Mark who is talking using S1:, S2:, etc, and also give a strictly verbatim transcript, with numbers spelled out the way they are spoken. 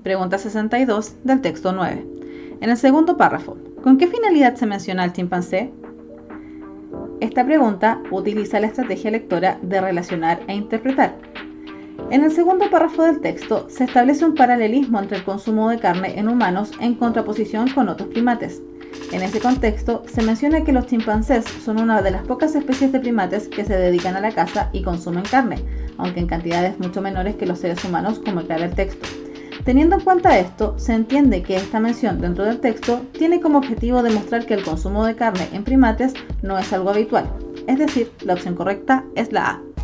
S1: Pregunta sesenta y dos del texto nueve. En el segundo párrafo, ¿con qué finalidad se menciona al chimpancé? Esta pregunta utiliza la estrategia lectora de relacionar e interpretar. En el segundo párrafo del texto se establece un paralelismo entre el consumo de carne en humanos en contraposición con otros primates. En ese contexto, se menciona que los chimpancés son una de las pocas especies de primates que se dedican a la caza y consumen carne, aunque en cantidades mucho menores que los seres humanos, como aclara el texto. Teniendo en cuenta esto, se entiende que esta mención dentro del texto tiene como objetivo demostrar que el consumo de carne en primates no es algo habitual. Es decir, la opción correcta es la A.